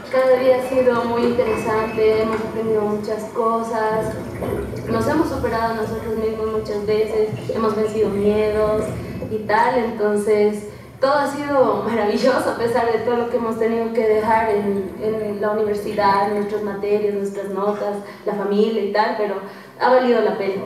Cada día ha sido muy interesante, hemos aprendido muchas cosas, nos hemos superado nosotros mismos muchas veces, hemos vencido miedos y tal, entonces todo ha sido maravilloso a pesar de todo lo que hemos tenido que dejar en la universidad, nuestras materias, nuestras notas, la familia y tal, pero ha valido la pena.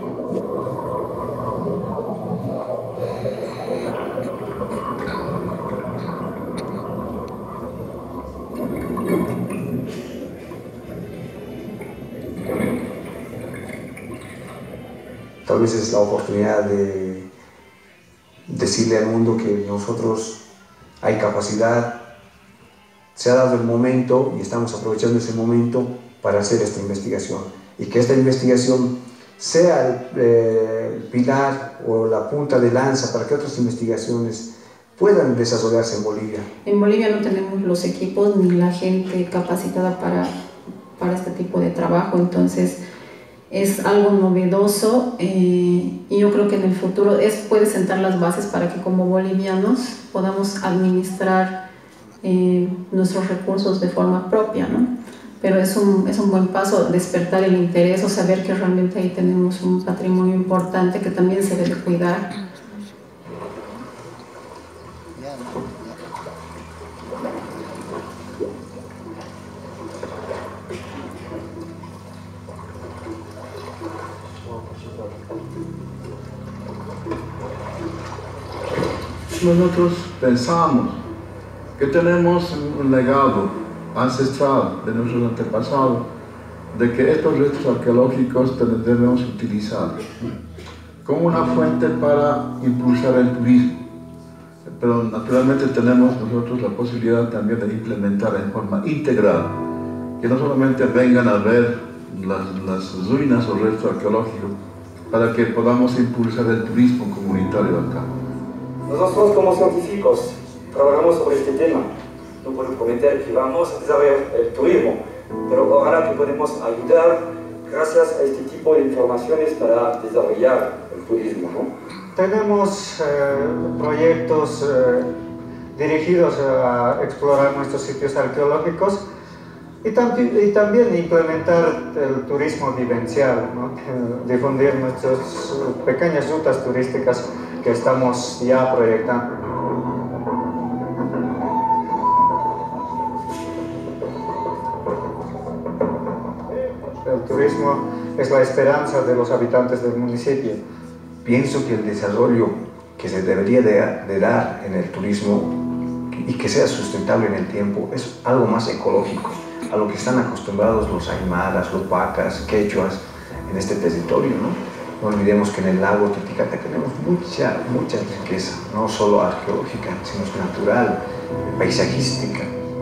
Tal vez es la oportunidad de decirle al mundo que nosotros hay capacidad, se ha dado el momento y estamos aprovechando ese momento para hacer esta investigación. Y que esta investigación sea el pilar o la punta de lanza para que otras investigaciones puedan desarrollarse en Bolivia. En Bolivia no tenemos los equipos ni la gente capacitada para este tipo de trabajo, entonces es algo novedoso y yo creo que en el futuro puede sentar las bases para que como bolivianos podamos administrar nuestros recursos de forma propia, ¿no? Pero es un buen paso despertar el interés o saber que realmente ahí tenemos un patrimonio importante que también se debe cuidar. Nosotros pensamos que tenemos un legado ancestral de nuestros antepasados, de que estos restos arqueológicos debemos utilizar como una fuente para impulsar el turismo. Pero naturalmente tenemos nosotros la posibilidad también de implementar en forma integral, que no solamente vengan a ver las ruinas o restos arqueológicos, para que podamos impulsar el turismo comunitario acá. Nosotros como científicos trabajamos sobre este tema. No puedo comentar que vamos a desarrollar el turismo, pero ojalá que podemos ayudar gracias a este tipo de informaciones para desarrollar el turismo, ¿no? Tenemos proyectos dirigidos a explorar nuestros sitios arqueológicos y también implementar el turismo vivencial, ¿no? Difundir nuestras pequeñas rutas turísticas que estamos ya proyectando. El turismo es la esperanza de los habitantes del municipio. Pienso que el desarrollo que se debería de dar en el turismo y que sea sustentable en el tiempo es algo más ecológico, a lo que están acostumbrados los aymaras, los pacas, quechuas en este territorio, ¿no? No olvidemos que en el lago Titicaca tenemos mucha riqueza, no solo arqueológica, sino natural, paisajística.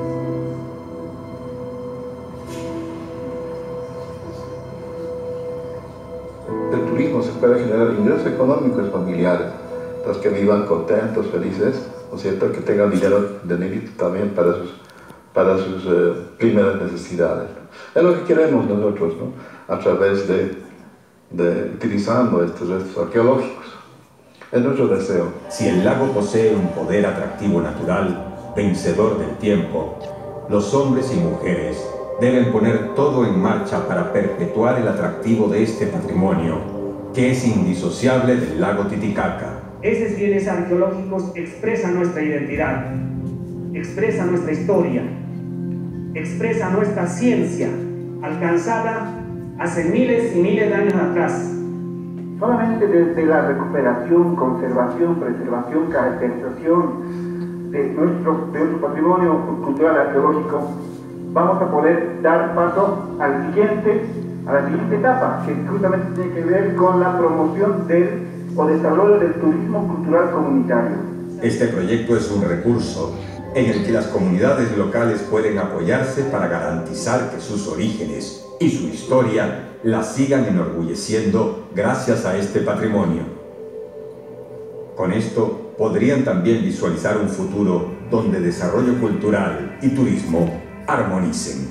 El turismo se puede generar ingresos económicos familiares, los que vivan contentos, felices, ¿no es cierto?, que tengan dinero también para sus primeras necesidades, ¿no? Es lo que queremos nosotros, ¿no?, a través de utilizando estos restos arqueológicos. Es nuestro deseo. Si el lago posee un poder atractivo natural, vencedor del tiempo, los hombres y mujeres deben poner todo en marcha para perpetuar el atractivo de este patrimonio, que es indisociable del lago Titicaca. Esos bienes arqueológicos expresan nuestra identidad, expresan nuestra historia, expresan nuestra ciencia, alcanzada hace miles y miles de años atrás. Solamente desde la recuperación, conservación, preservación, caracterización de nuestro patrimonio cultural arqueológico vamos a poder dar paso a la siguiente etapa, que justamente tiene que ver con la promoción o desarrollo del turismo cultural comunitario. Este proyecto es un recurso en el que las comunidades locales pueden apoyarse para garantizar que sus orígenes y su historia la sigan enorgulleciendo gracias a este patrimonio. Con esto podrían también visualizar un futuro donde desarrollo cultural y turismo armonicen.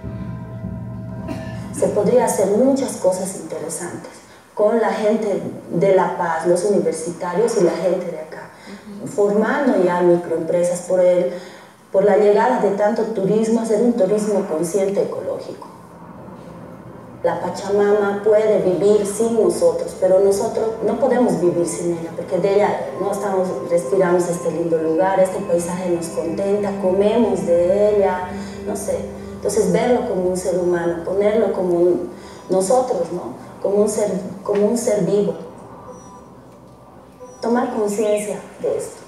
Se podría hacer muchas cosas interesantes con la gente de La Paz, los universitarios y la gente de acá, formando ya microempresas por el por la llegada de tanto turismo, hacer un turismo consciente ecológico. La Pachamama puede vivir sin nosotros, pero nosotros no podemos vivir sin ella, porque de ella no respiramos este lindo lugar, este paisaje nos contenta, comemos de ella, no sé. Entonces verlo como un ser humano, ponerlo como nosotros, ¿no? Como un ser vivo. Tomar conciencia de esto.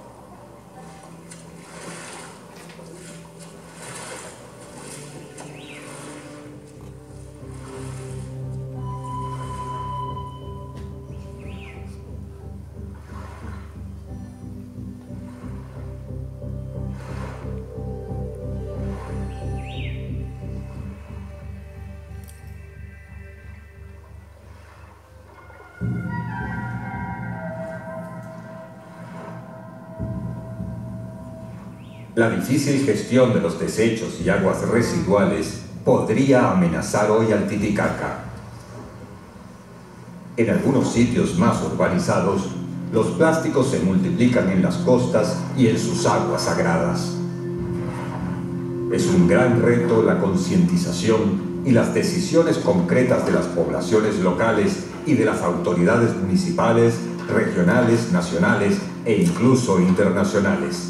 La difícil gestión de los desechos y aguas residuales podría amenazar hoy al Titicaca. En algunos sitios más urbanizados, los plásticos se multiplican en las costas y en sus aguas sagradas. Es un gran reto la concientización y las decisiones concretas de las poblaciones locales y de las autoridades municipales, regionales, nacionales e incluso internacionales.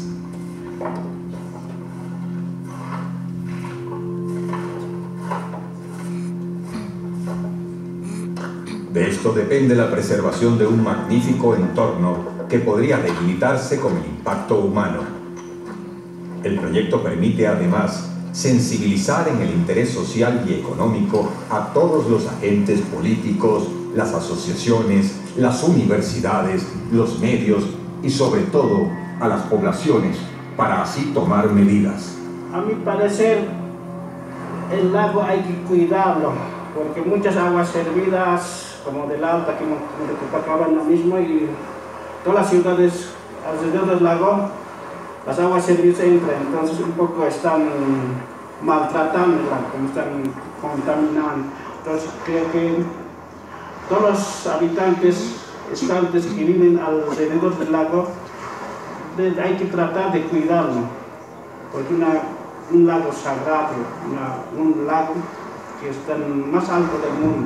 De esto depende la preservación de un magnífico entorno que podría debilitarse con el impacto humano. El proyecto permite además sensibilizar en el interés social y económico a todos los agentes políticos, las asociaciones, las universidades, los medios y sobre todo a las poblaciones para así tomar medidas. A mi parecer, el lago hay que cuidarlo porque muchas aguas servidas como del Alta, como de Copacabana mismo, y todas las ciudades alrededor del lago, las aguas servidas entran, entonces un poco están maltratándola, como están contaminando. Entonces creo que todos los habitantes estantes que viven alrededor del lago, hay que tratar de cuidarlo, porque un lago sagrado, un lago que está en el más alto del mundo.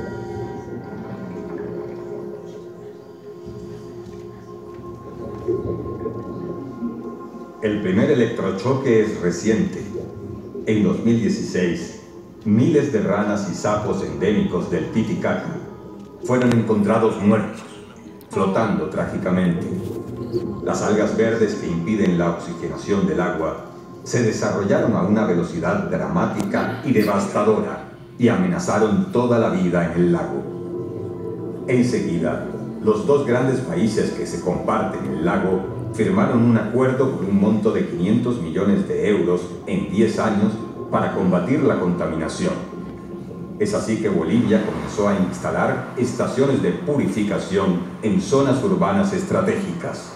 El primer electrochoque es reciente. En 2016, miles de ranas y sapos endémicos del Titicaca fueron encontrados muertos, flotando trágicamente. Las algas verdes que impiden la oxigenación del agua se desarrollaron a una velocidad dramática y devastadora y amenazaron toda la vida en el lago. Enseguida, los dos grandes países que se comparten el lago firmaron un acuerdo por un monto de 500 millones de euros en 10 años para combatir la contaminación. Es así que Bolivia comenzó a instalar estaciones de purificación en zonas urbanas estratégicas.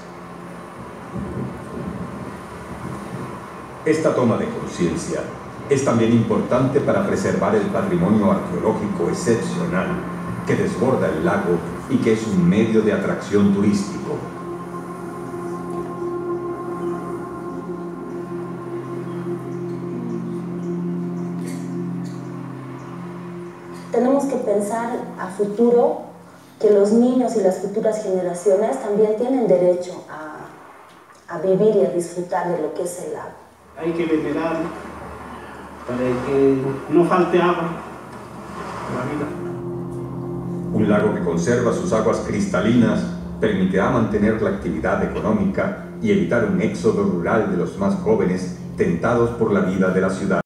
Esta toma de conciencia es también importante para preservar el patrimonio arqueológico excepcional que desborda el lago y que es un medio de atracción turístico. Tenemos que pensar a futuro que los niños y las futuras generaciones también tienen derecho a vivir y a disfrutar de lo que es el lago. Hay que venerar para que no falte agua en la vida. Un lago que conserva sus aguas cristalinas permitirá mantener la actividad económica y evitar un éxodo rural de los más jóvenes tentados por la vida de la ciudad.